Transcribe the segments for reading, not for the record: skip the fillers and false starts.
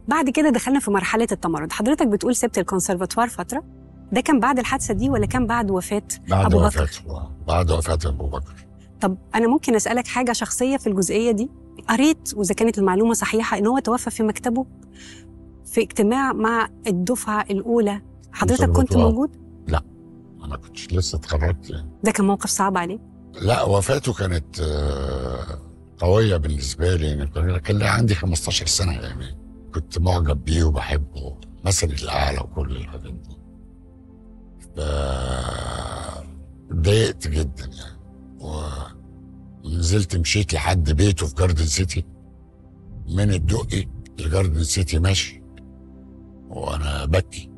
بعد كده دخلنا في مرحله التمرد. حضرتك بتقول سبت الكونسرفاتوار فتره، ده كان بعد الحادثه دي ولا كان بعد وفاه ابو بكر؟ بعد وفاه ابو بكر. طب انا ممكن اسالك حاجه شخصيه في الجزئيه دي؟ قريت واذا كانت المعلومه صحيحه ان هو توفى في مكتبه في اجتماع مع الدفعه الاولى، حضرتك كنت موجود؟ لا، انا كنتش لسه اتخرجت يعني. ده كان موقف صعب عليه؟ لا، وفاته كانت قويه بالنسبه لي، يعني كان لي عندي 15 سنه يعني، كنت معجب بيه وبحبه، مثلي الاعلى وكل الحاجات دي. اتضايقت جدا يعني، ونزلت مشيت لحد بيته في جاردن سيتي، من الدقي لجاردن سيتي ماشي وانا ببكي،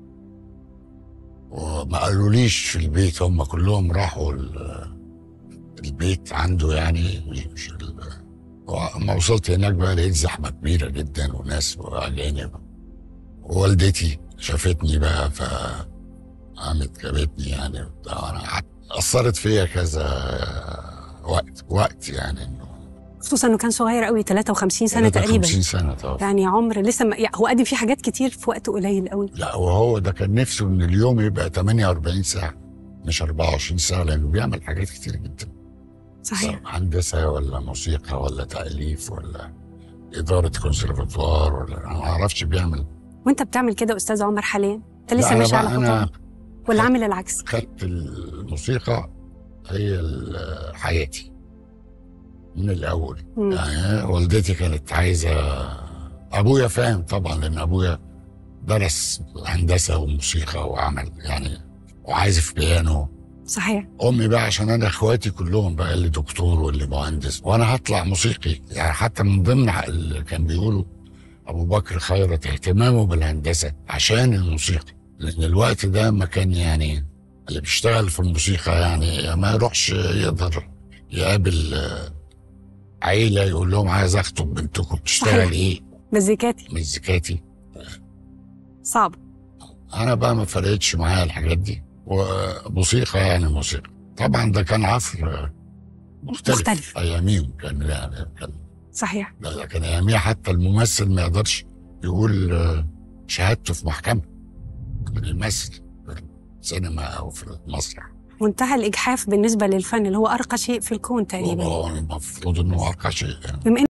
وما قالوليش في البيت، هم كلهم راحوا البيت عنده يعني. مش وما وصلت هناك بقى لقيت زحمه كبيره جدا وناس واجانب، ووالدتي شافتني بقى فقامت جابتني يعني وبتاع. انا اثرت فيا كذا وقت يعني، انه خصوصا انه كان صغير قوي، 53 سنه 53 تقريبا. سنه طبعا، يعني عمر لسه يعني هو قدم فيه حاجات كتير في وقت قليل قوي. لا، وهو ده كان نفسه ان اليوم يبقى 48 ساعه مش 24 ساعه، لانه بيعمل حاجات كتير جدا. صحيح. هندسه ولا موسيقى ولا تاليف ولا اداره كونسرفتوار، ولا انا ما اعرفش بيعمل. وانت بتعمل كده استاذ عمر حاليا؟ انت لسه ماشي على خطوه ولا عامل العكس؟ خدت الموسيقى هي حياتي من الاول. يعني والدتي كانت عايزه، ابويا فاهم طبعا لان ابويا درس هندسه وموسيقى وعمل يعني، وعازف بيانو. صحيح. امي بقى عشان انا اخواتي كلهم بقى اللي دكتور واللي مهندس، وانا هطلع موسيقي يعني. حتى من ضمن اللي كان بيقولوا ابو بكر خيرت اهتمامه بالهندسه عشان الموسيقى، لان الوقت ده ما كان يعني اللي بيشتغل في الموسيقى يعني ما يروحش يقدر يقابل عيله يقول لهم عايز اخطب بنتكم بتشتغل ايه؟ مزيكاتي. صعب. انا بقى ما فرقتش معايا الحاجات دي، وموسيقى يعني موسيقى. طبعا ده كان عصر مختلف. اياميهم كان يعني صحيح. ده كان اياميها حتى الممثل ما يقدرش يقول شهادته في محكمه من الممثل في السينما او في المسرح. منتهى الاجحاف بالنسبه للفن اللي هو ارقى شيء في الكون تقريبا. هو المفروض انه ارقى شيء يعني. بما